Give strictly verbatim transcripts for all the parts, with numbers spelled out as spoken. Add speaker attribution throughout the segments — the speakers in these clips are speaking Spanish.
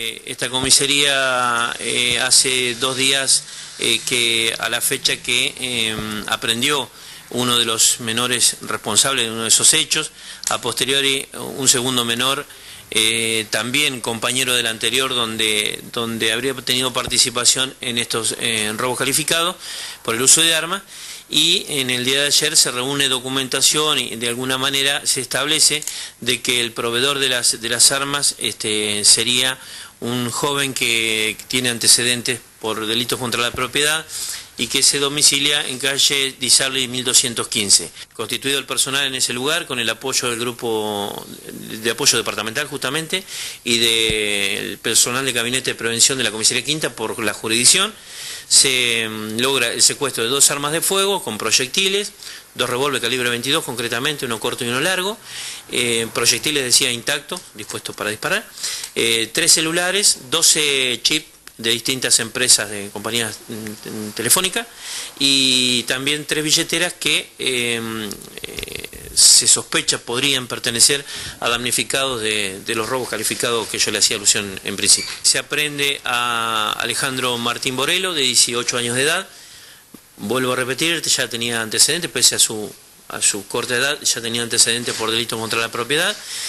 Speaker 1: Eh, esta comisaría eh, hace dos días eh, que a la fecha que eh, aprendió uno de los menores responsables de uno de esos hechos, a posteriori un segundo menor, eh, también compañero del anterior, donde, donde habría tenido participación en estos eh, robos calificados por el uso de armas. Y en el día de ayer se reúne documentación y de alguna manera se establece de que el proveedor de las, de las armas este, sería un joven que tiene antecedentes por delitos contra la propiedad y que se domicilia en calle Di Sarli mil doscientos quince. Constituido el personal en ese lugar con el apoyo del grupo de apoyo departamental justamente y del personal de gabinete de prevención de la comisaría quinta por la jurisdicción, se logra el secuestro de dos armas de fuego con proyectiles, dos revólver calibre veintidós concretamente, uno corto y uno largo, eh, proyectiles decía intactos, dispuestos para disparar, eh, tres celulares, doce chips de distintas empresas de compañías telefónicas y también tres billeteras que eh, eh, se sospecha podrían pertenecer a damnificados de, de los robos calificados que yo le hacía alusión en principio. Se aprende a Alejandro Martín Borelo, de dieciocho años de edad. Vuelvo a repetir, ya tenía antecedentes, pese a su, a su corta edad, ya tenía antecedentes por delitos contra la propiedad,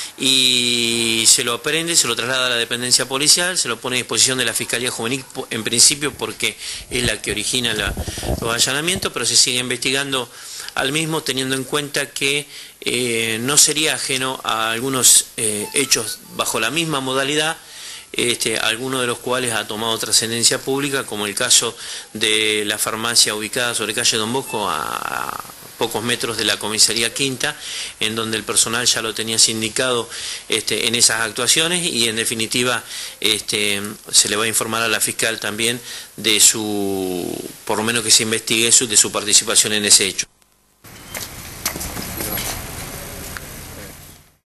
Speaker 1: y se lo aprende, se lo traslada a la dependencia policial, se lo pone a disposición de la Fiscalía Juvenil, en principio porque es la que origina la, los allanamientos, pero se sigue investigando al mismo, teniendo en cuenta que eh, no sería ajeno a algunos eh, hechos bajo la misma modalidad, Este, algunos de los cuales ha tomado trascendencia pública, como el caso de la farmacia ubicada sobre calle Don Bosco, a, a pocos metros de la comisaría quinta, en donde el personal ya lo tenía sindicado este, en esas actuaciones, y en definitiva este, se le va a informar a la fiscal también de su, por lo menos que se investigue su, de su participación en ese hecho.